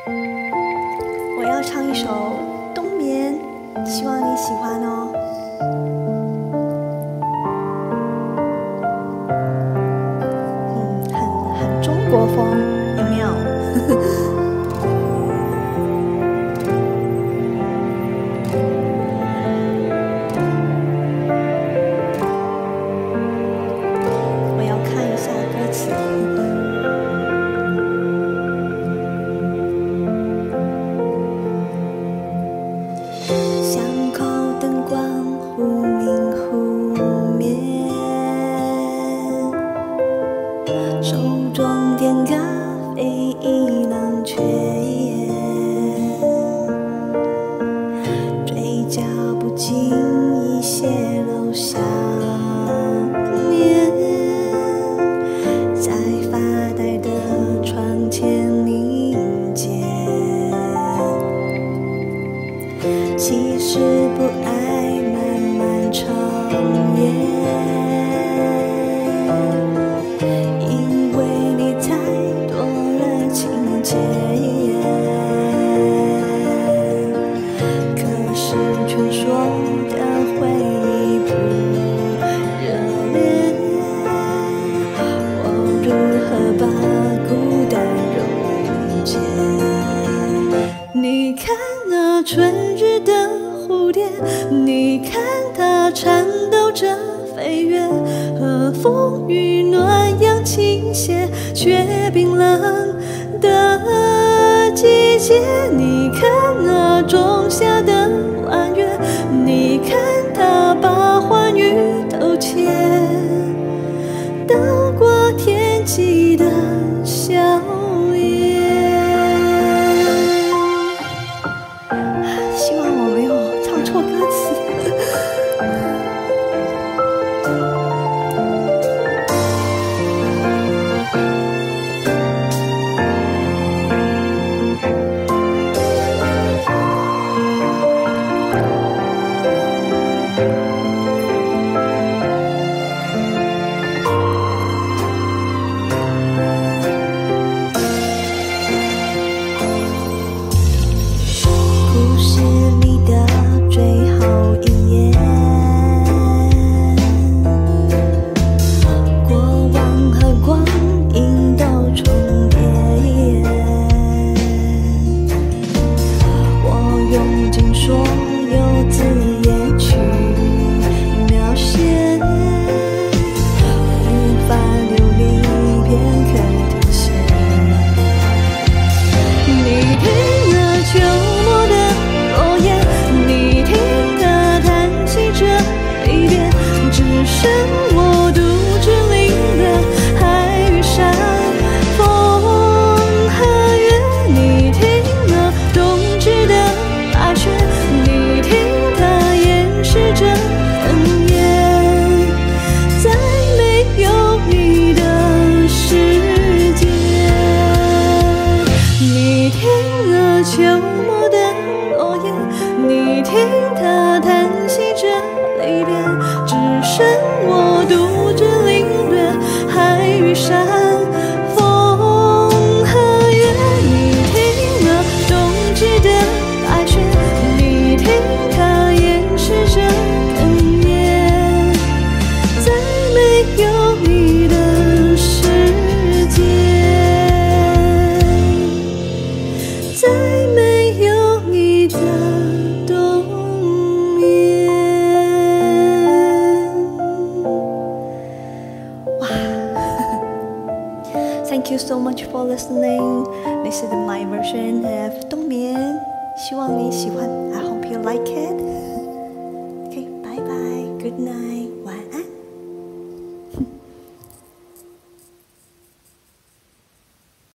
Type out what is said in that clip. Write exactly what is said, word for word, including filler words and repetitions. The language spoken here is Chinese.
我要唱一首《冬眠》，希望你喜欢哦。嗯，很很中国风，有没有？我要看一下歌词。巷口灯光忽明忽灭，手中点咖啡意冷却咽，嘴角不经意泄露想念，在发呆的窗前凝结。其实不爱漫漫长夜，因为你太多了情节。可是传说的回忆不热烈，我如何把孤单溶解？你看那春日的蝴蝶，你看它颤抖着飞跃，和风与暖阳倾斜，却冰冷的季节。你看那仲夏的弯月，你看它把欢愉偷窃，到过天际的笑颜。希望我没有唱错歌词。故事里的最后一页，过往和光阴都重叠，我用尽所有字眼去描写，无法流离片刻停歇。你听了秋末的落叶，你听它叹息着离别，只剩我独自领略海与山，风和月。你听了冬至的白雪，你听它掩饰着哽咽，在没有你的世界。你听了秋末的落叶，你听它叹息着离别，只剩我独自领略海与山，风和月。你听了冬至的白雪，你听它掩饰着哽咽，在没有你的世界，在没有你的冬眠。哇！Thank you so much for listening. This is my version of 冬眠，希望你喜欢。I hope you like it. Okay, bye bye. Good night.